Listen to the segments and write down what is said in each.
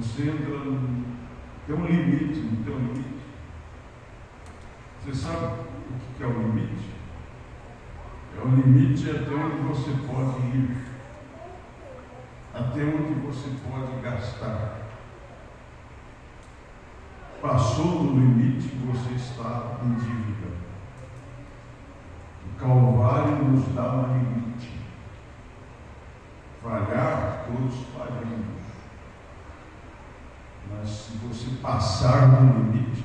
Você entra tem um limite, não tem um limite. Você sabe o que é o limite? É o limite até onde você pode ir, até onde você pode gastar. Passou do limite, você está em dívida. O Calvário nos dá um limite. Falhar, todos falhamos. Mas se você passar do limite,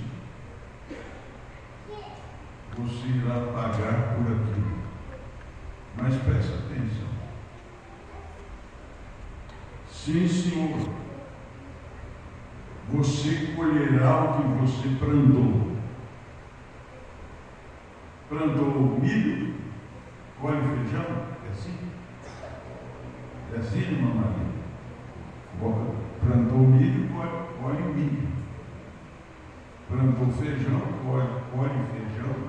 você irá pagar por aquilo. Mas preste atenção. Sim, Senhor, você colherá o que você plantou. Plantou milho, colhe feijão? É assim? É assim, irmã Maria? Plantou milho, colhe milho. Plantou feijão, colhe feijão.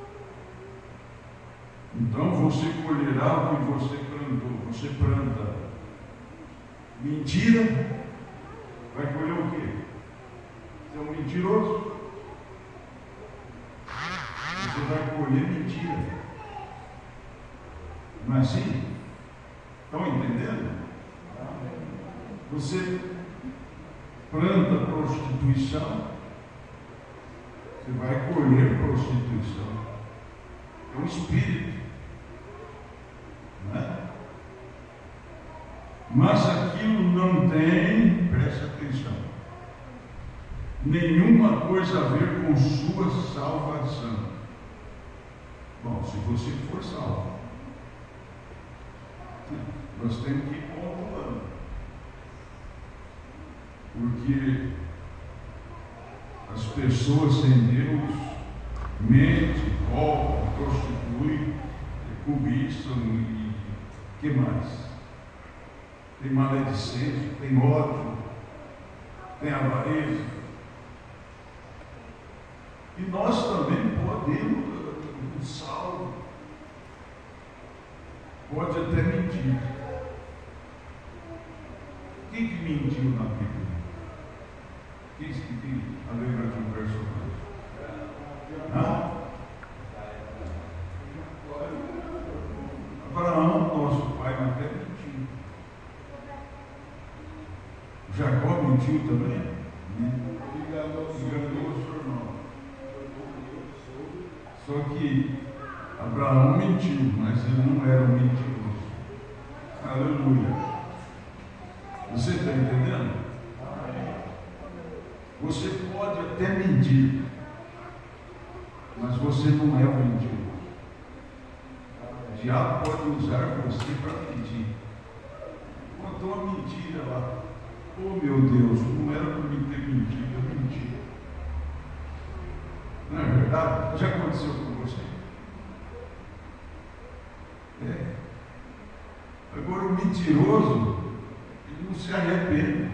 Então você colherá o que você plantou. Você planta mentira, vai colher o quê? Você é um mentiroso. Você vai colher mentira. Não é assim? Estão entendendo? Você planta prostituição, você vai colher prostituição. É um espírito, não é? Mas aquilo não tem, preste atenção, nenhuma coisa a ver com sua salvação. Bom, se você for salvo, nós temos que ir pontuando, porque as pessoas sem Deus mentem, roubam, prostituem, cobiçam e que mais? Tem maledicência, tem ódio, tem avareza. E nós também podemos, o salvo pode até mentir. Quem que mentiu na Bíblia? Quem que lembra de um personagem? Abraão, nosso pai, na terra, mentiu. Jacó mentiu também? Enganou o seu irmão. Só que Abraão mentiu, mas ele não era um mentiroso. Aleluia. Você está entendendo? Você pode até mentir, mas você não é um mentiroso. O diabo pode usar você para mentir. Contou uma mentira lá. Oh meu Deus, não era para mim ter mentido, eu menti. Não é verdade? Já aconteceu com você? É. Agora o mentiroso, ele não se arrepende.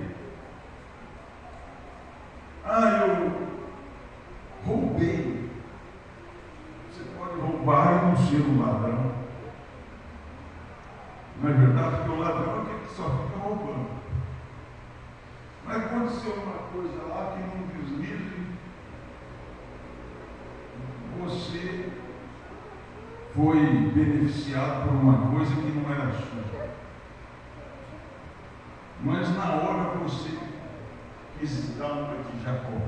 Eu roubei. Você pode roubar e não ser um ladrão. Não é verdade? Porque o ladrão é aquele que só fica roubando. Mas aconteceu uma coisa lá que não deslize, você foi beneficiado por uma coisa que não era sua. Mas na hora você quis dar uma de Jacó,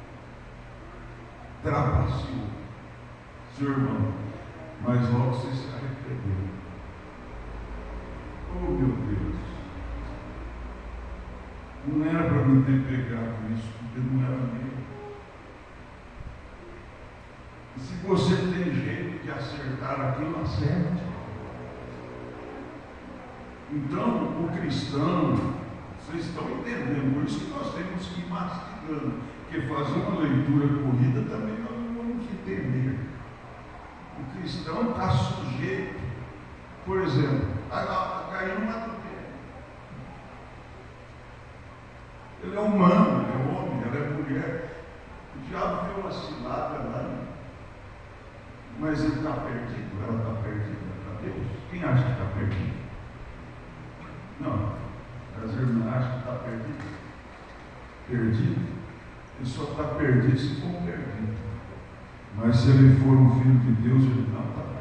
trapaceou seu irmão, mas logo você se arrependeu. Oh meu Deus, não era para mim ter pegado isso, porque não era meu. E se você tem jeito de acertar aquilo, acerte. Então, o cristão, vocês estão entendendo, por isso que nós temos que ir mastigando, porque fazer uma leitura corrida também nós não vamos entender. O cristão está sujeito, por exemplo, a cair numa adultério. Ele é humano, ele é homem, ela é mulher. O diabo deu uma cilada lá, mas ele está perdido, ela está perdida para Deus. Quem acha que está perdido? Não. As irmãs acham que está perdido. perdido, ele só está perdido se for um perdido. Mas se ele for um filho de Deus, ele não está